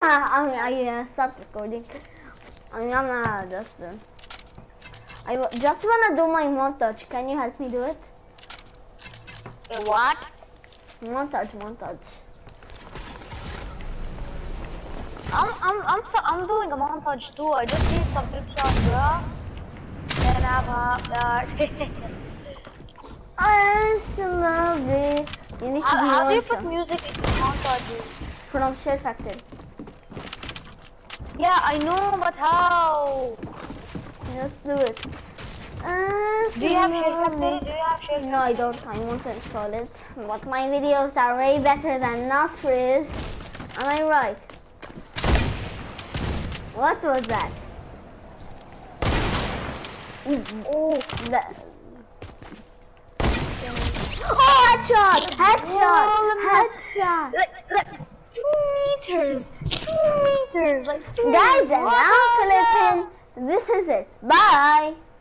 I stopped recording. I'm gonna just wanna do my montage. Can you help me do it? What? Montage. I'm doing a montage too. I just need some flip shots, bro. Then I still love it. You need to be how do you montage. put music in montages? From Shell Factory. Yeah, I know, but how? Let's do it. Do you have Shell Factory? No, I don't. I want to install it. But my videos are way better than Nasri's. Am I right? What was that? Oh, That. Oh, headshot! Like 2 meters. 2 meters. Like 2 Guys, meters. and I'm Philippine. This is it. Bye.